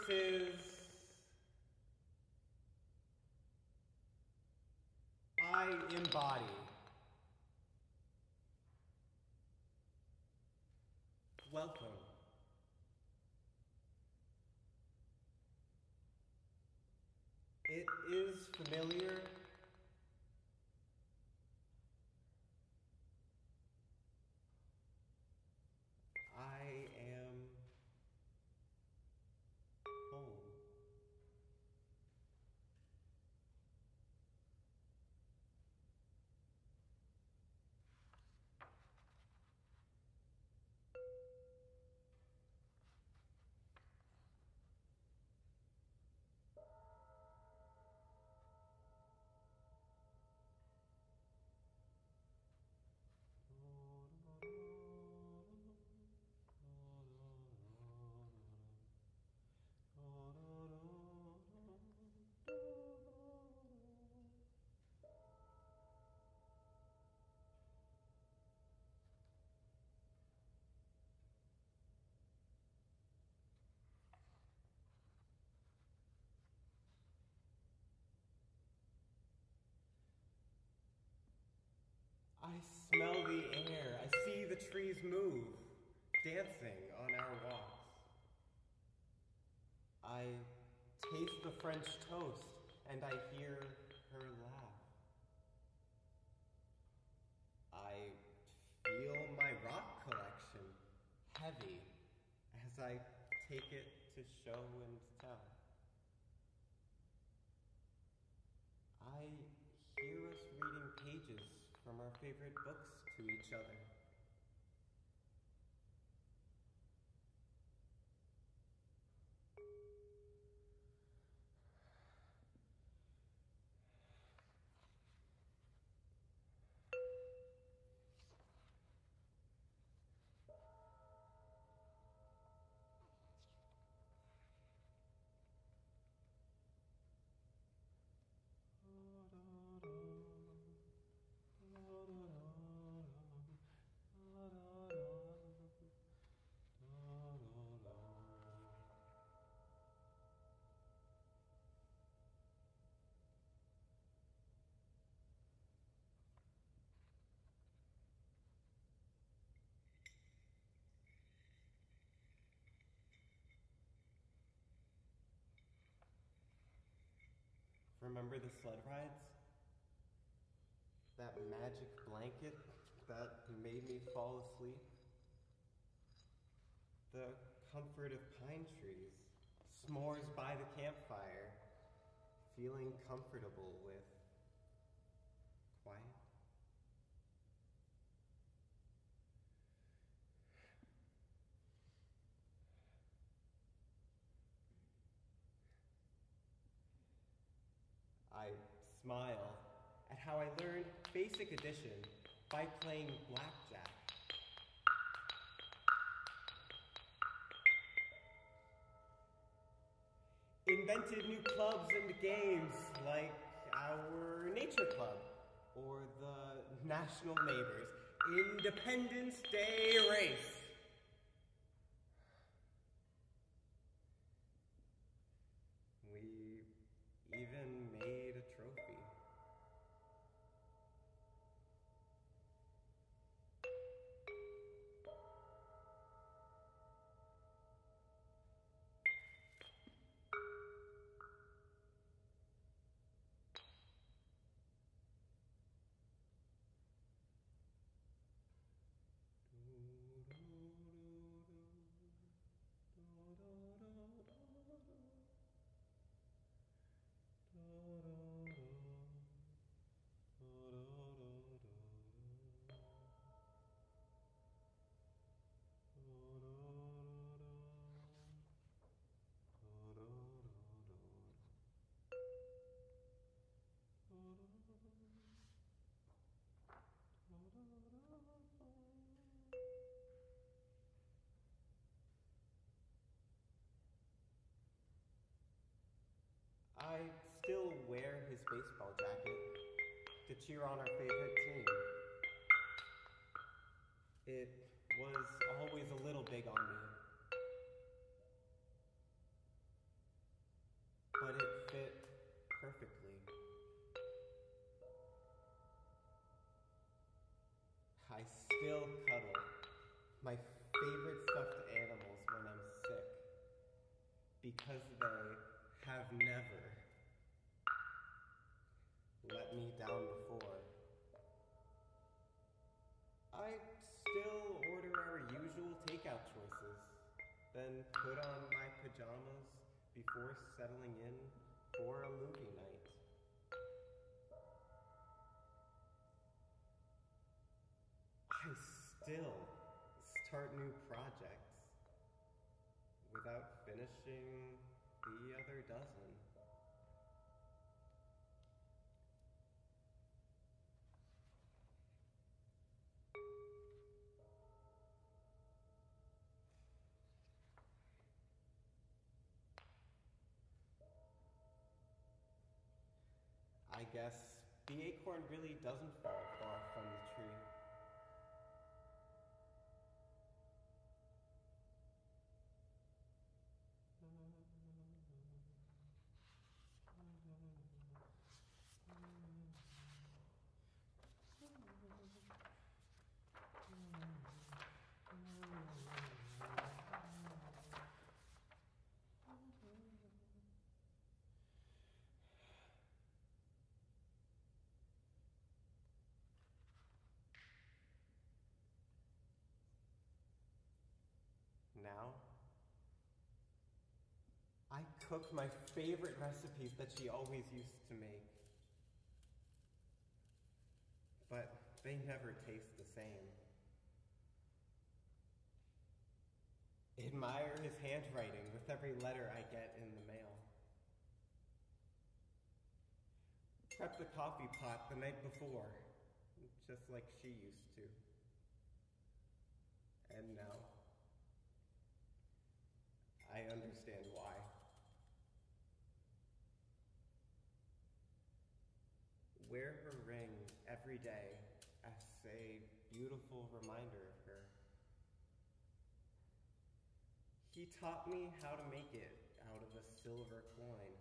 'tis I embody. Welcome. It is familiar. I am home. I smell the air. I see the trees move, dancing on our walks. I taste the French toast, and I hear her laugh. I feel my rock collection heavy as I take it to show and tell. I hear us reading pages from our favorite books to each other. Remember the sled rides? That magic blanket that made me fall asleep? The comfort of pine trees, s'mores by the campfire, feeling comfortable with quiet. I smile at how I learned basic addition by playing blackjack. Invented new clubs and games like our nature club or the National Neighbors Independence Day race. We even made a trophy. I still wear his baseball jacket to cheer on our favorite team. It was always a little big on me. still cuddle my favorite stuffed animals when I'm sick because they have never let me down before. I still order our usual takeout choices, then put on my pajamas before settling in for a movie night. I still start new projects without finishing the other dozen. I guess the acorn really doesn't fall far from the tree. Now, I cook my favorite recipes that she always used to make. But they never taste the same. Admire his handwriting with every letter I get in the mail. Prep the coffee pot the night before, just like she used to. And now, I understand why. Wear her ring every day as a beautiful reminder of her. He taught me how to make it out of a silver coin.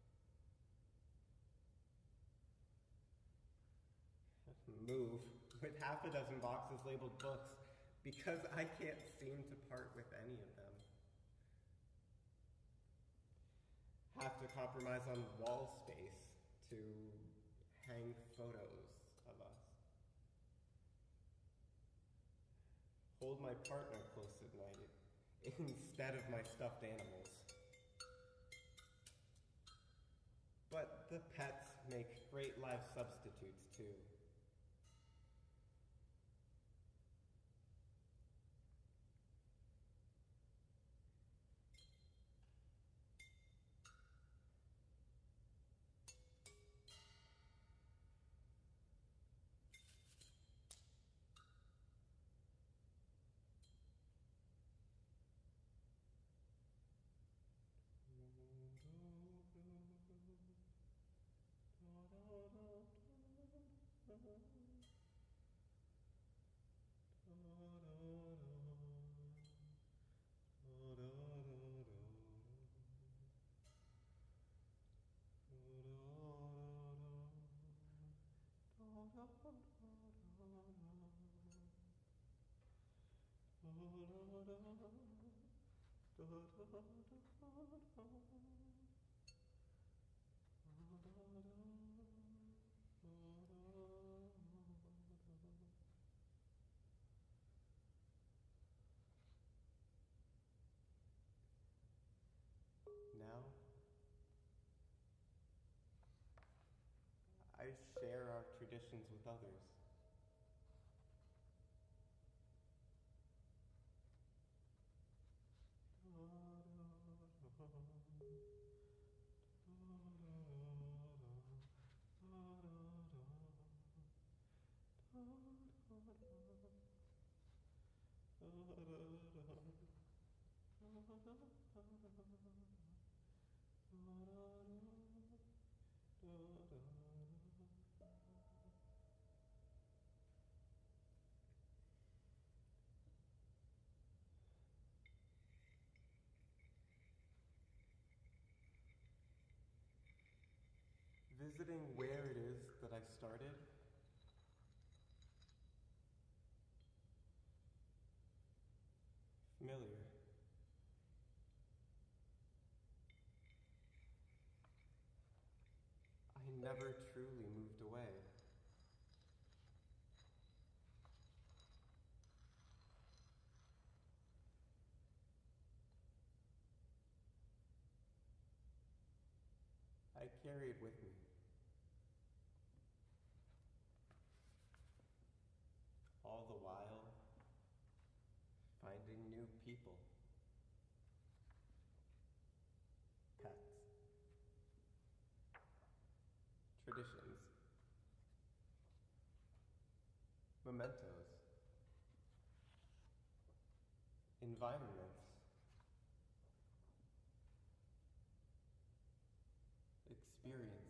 Move with half a dozen boxes labeled books because I can't seem to part with any of them. Have to compromise on wall space to hang photos of us. Hold my partner close at night instead of my stuffed animals. But the pets make great life substitutes too. Now, I share our traditions with others. Visiting where it is that I started never truly moved away. I carry it with me. All the while, finding new people, pets, traditions, mementos, environments, experiences.